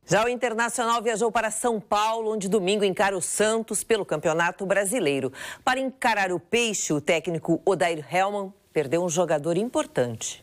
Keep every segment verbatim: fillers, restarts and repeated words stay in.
Já o Internacional viajou para São Paulo, onde domingo encara o Santos pelo Campeonato Brasileiro. Para encarar o Peixe, o técnico Odair Hellmann perdeu um jogador importante.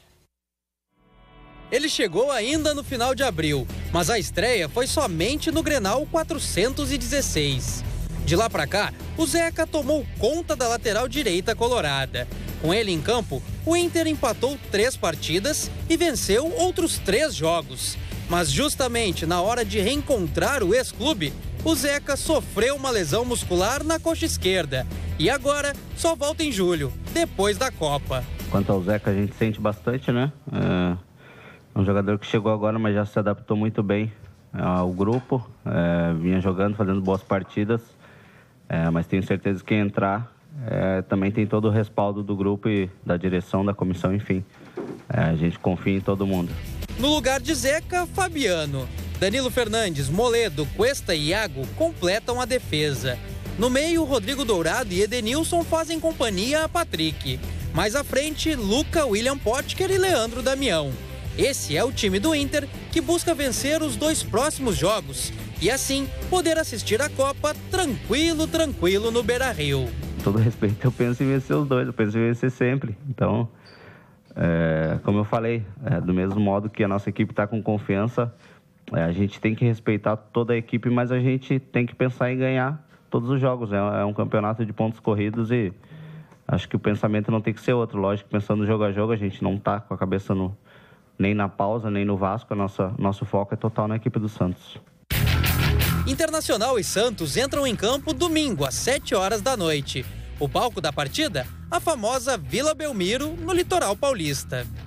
Ele chegou ainda no final de abril, mas a estreia foi somente no Grenal quatrocentos e dezesseis. De lá para cá, o Zeca tomou conta da lateral direita colorada. Com ele em campo, o Inter empatou três partidas e venceu outros três jogos. Mas justamente na hora de reencontrar o ex-clube, o Zeca sofreu uma lesão muscular na coxa esquerda. E agora só volta em julho, depois da Copa. Quanto ao Zeca, a gente sente bastante, né? É um jogador que chegou agora, mas já se adaptou muito bem ao grupo. É, vinha jogando, fazendo boas partidas. É, mas tenho certeza que entrar é, também tem todo o respaldo do grupo e da direção, da comissão, enfim. É, a gente confia em todo mundo. No lugar de Zeca, Fabiano. Danilo Fernandes, Moledo, Cuesta e Iago completam a defesa. No meio, Rodrigo Dourado e Edenilson fazem companhia a Patrick. Mais à frente, Luca, William Potker e Leandro Damião. Esse é o time do Inter que busca vencer os dois próximos jogos e assim poder assistir a Copa tranquilo, tranquilo no Beira-Rio. Com todo respeito, eu penso em vencer os dois, eu penso em vencer sempre. Então, é, como eu falei, é, do mesmo modo que a nossa equipe está com confiança, é, a gente tem que respeitar toda a equipe, mas a gente tem que pensar em ganhar todos os jogos. É, é um campeonato de pontos corridos e acho que o pensamento não tem que ser outro. Lógico, pensando jogo a jogo, a gente não está com a cabeça no, nem na pausa, nem no Vasco. A nossa, nosso foco é total na equipe do Santos. Internacional e Santos entram em campo domingo, às sete horas da noite. O palco da partida, a famosa Vila Belmiro, no litoral paulista.